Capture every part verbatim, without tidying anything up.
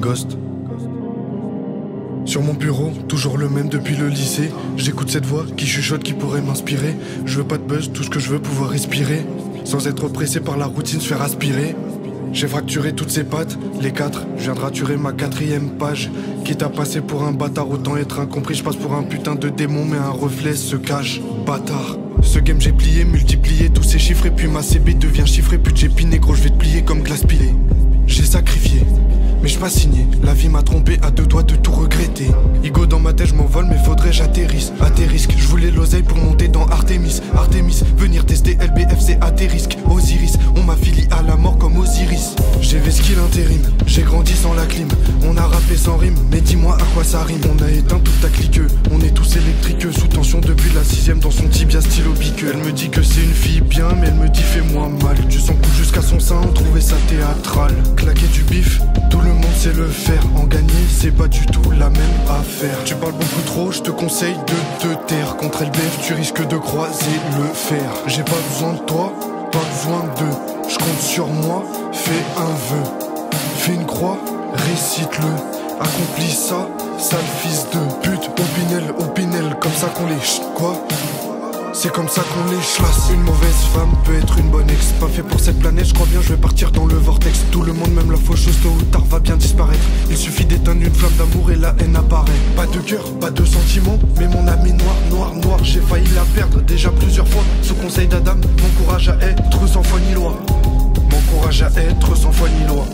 Ghost. Sur mon bureau, toujours le même depuis le lycée. J'écoute cette voix qui chuchote, qui pourrait m'inspirer. Je veux pas de buzz, tout ce que je veux, pouvoir respirer sans être pressé par la routine, se faire aspirer. J'ai fracturé toutes ces pattes, les quatre. Je viens de raturer ma quatrième page. Quitte à passer pour un bâtard, autant être incompris. Je passe pour un putain de démon, mais un reflet se cache. Bâtard. Ce game j'ai plié, multiplié tous ces chiffres. Et puis ma C B devient chiffrée. Plus de j'ai piné, gros je vais te plier comme glace pilée. J'ai sacrifié, mais je pas signé. La vie m'a trompé, à deux doigts de tout regretter. Ego dans ma tête, je m'envole, mais faudrait j'atterrisse. À tes risques, je voulais l'oseille pour monter dans Artemis. Artemis, venir tester L B F C à tes risques. Osiris, on m'a fili à la mort comme Osiris. J'ai vesqué l'intérim, j'ai grandi sans la clim. On a rappé sans rime, mais dis-moi à quoi ça rime. On a éteint toute ta clique, on est tous électriques. Sous tension depuis la sixième dans son tibia stylo bique. Elle me dit que c'est une fille bien, mais elle me dit fais-moi mal. Tu sens coup jusqu'à son sein, on trouvait ça théâtral. Claquer du bif, tout le monde sait le faire. En gagner, c'est pas du tout la même affaire. Tu parles beaucoup trop, je te conseille de te taire. Contre L B F, tu risques de croiser le fer. J'ai pas besoin de toi, pas besoin d'eux. Je compte sur moi, fais un vœu. Fais une croix, récite-le. Accomplis ça, sale fils de pute. Opinel, opinel, comme ça qu'on les ch... Quoi? C'est comme ça qu'on les chasse. Une mauvaise femme peut être une bonne ex. Pas fait pour cette planète, je crois bien je vais partir dans le vortex. Tout le monde, même la faucheuse, tôt ou tard va bien disparaître. Il suffit d'éteindre une flamme d'amour et la haine apparaît. Pas de cœur, pas de sentiments, mais mon âme est noire, noire, noire. J'ai failli la perdre déjà plusieurs fois. Sous conseil d'Adam, mon courage à être sans foi ni loi. Mon courage à être sans foi ni loi.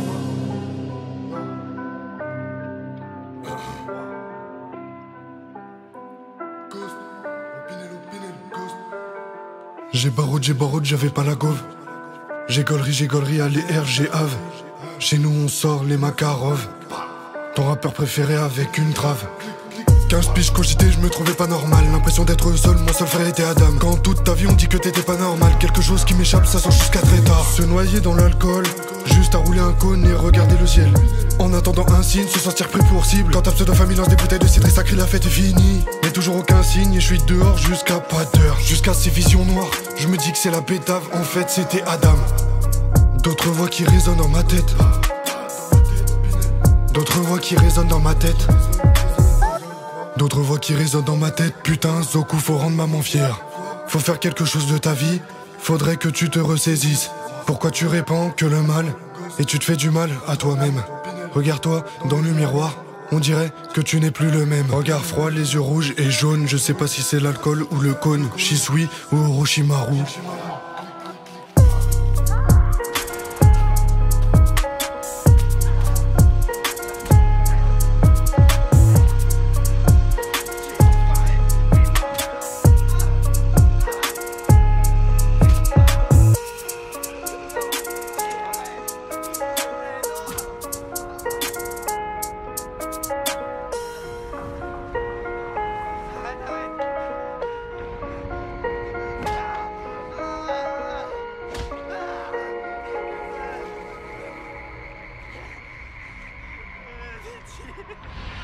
J'ai barreau, j'ai barreau, j'avais pas la gauve. J'ai gaulerie, j'ai gaulerie, allez R, j'ai Ave. Chez nous on sort les Makarov. Ton rappeur préféré avec une trave. quinze piges cogité, je me trouvais pas normal. L'impression d'être seul, mon seul frère était Adam. Quand toute ta vie on dit que t'étais pas normal. Quelque chose qui m'échappe, ça sent jusqu'à très tard. Se noyer dans l'alcool, juste à rouler un cône et regarder le ciel. En attendant un signe, se sentir pris pour cible. Quand ta pseudo-famille lance des bouteilles de cidre et sacré, la fête est finie. Mais toujours aucun signe et je suis dehors jusqu'à pas d'heure. Jusqu'à ces visions noires, je me dis que c'est la bétave. En fait c'était Adam. D'autres voix qui résonnent dans ma tête. D'autres voix qui résonnent dans ma tête. D'autres voix qui résonnent dans ma tête. Putain, Zoku, faut rendre maman fière. Faut faire quelque chose de ta vie. Faudrait que tu te ressaisisses. Pourquoi tu répands que le mal et tu te fais du mal à toi-même. Regarde-toi dans le miroir, on dirait que tu n'es plus le même. Regard froid, les yeux rouges et jaunes. Je sais pas si c'est l'alcool ou le cône. Shisui ou Orochimaru. Shit.